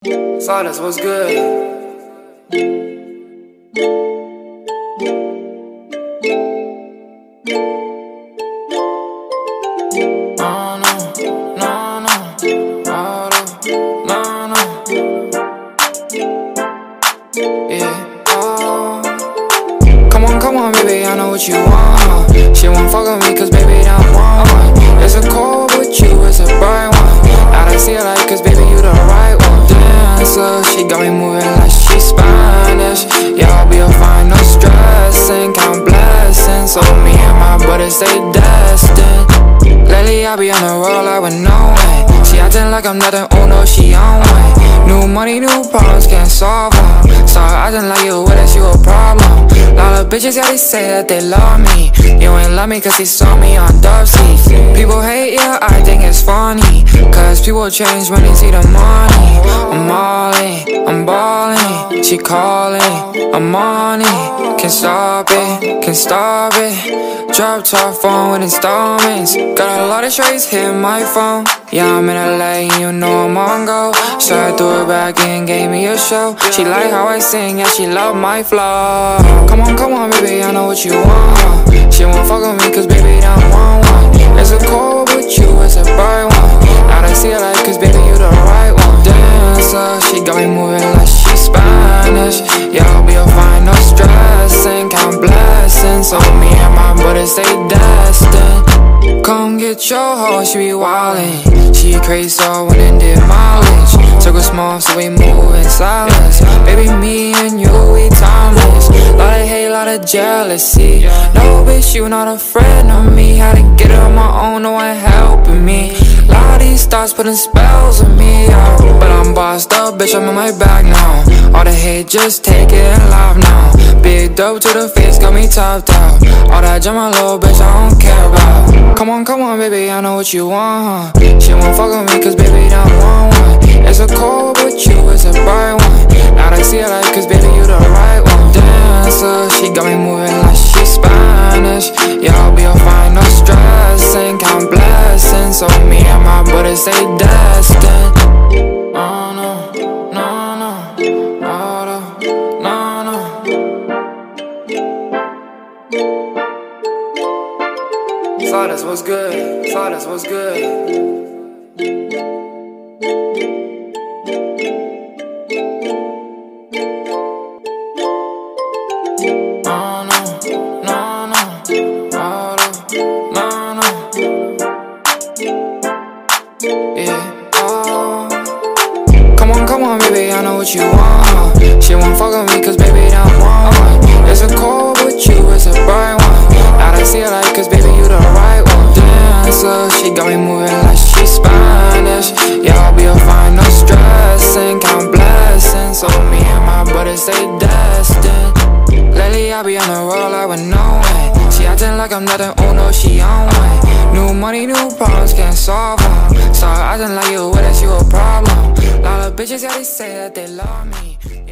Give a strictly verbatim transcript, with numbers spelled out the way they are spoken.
Sawdust, what's good? No, no, no, no, no, no, no. Yeah, oh. Come on, come on, baby, I know what you want. She won't fuck with me, cause baby, I want one. It's a cold with you, it's a bright one. I don't see it like, cause baby, you the right one. Dancer, she got me moving like she's Spanish. Yeah, I'll be a fine, no stressing, count blessings. So me and my brother stay destined. Lately, I be on the road like with no way. She acting like I'm nothing, oh no, she on way. New money, new problems, can't solve them. Start acting like you with us, you a problem. Lot of bitches, yeah, they say that they love me. You ain't love me cause he saw me on Dubsy. People hate, yeah, I think it's funny. Cause people change when they see the money. I'm all in, I'm ballin'. She calling, I'm on it. Can't stop it, can't stop it. Drop top phone with installments. Got a lot of trades hitting my phone. Yeah, I'm in L A and you know I'm on go. So I threw it back and gave me a show. She like how I sing, yeah, she love my flow. Come on, come on, baby, I know what you want. She won't fuck with me cause baby, I don't want one. It's a cold with you, it's a bright one. I don't see it like cause baby, you the right one. Dancer, she got me moving like she's Spanish. Yeah, I'll be a fine, no stressing, count blessings. So me and my brother stay destined. Come get your hoe, she be wildin'. She crazy, so I went and did mileage. Circle small, so we move in silence. Baby, me and you, we timeless. Lot of hate, lot of jealousy. No, bitch, you not a friend of me. Had to get it on my own, no one helping me. Lot of these thoughts putting spells on me, yeah. But I'm bossed up, bitch, I'm on my back now. All the hate, just take it and laugh now. Big dope to the face, got me topped out. All that drama, little bitch, I don't care about. Come on, come on, baby, I know what you want, huh? She won't fuck with me, cause baby, I don't want one. It's a cold with you, it's a bright one. Now they see it like, cause baby, you the right one. Dancer, she got me moving like she's Spanish. Yeah, I'll be a fine, no stressing, count blessings. So me and my brother stay destined. Oh no, no, no, no, no, no. Sawdust, what's good? Sawdust, what's good? No, no, no, no, no, no. Yeah, oh. Come on, come on, baby, I know what you want. She won't fuck with me cause baby, I don't want one. It's a cold with you, it's a bright one. I don't see it like cause baby, you the right one. Dancer, she got me moving like she's Spanish. Yeah, I'll be a fine, no stressing, count blessings. So me and my brother stay destined. Lately I be on the road like with no way. She acting like I'm nothing, oh no, she on way. New money, new problems, can't solve them. Start acting like you with us, you a problem. Lot of bitches, yeah, they say that they love me.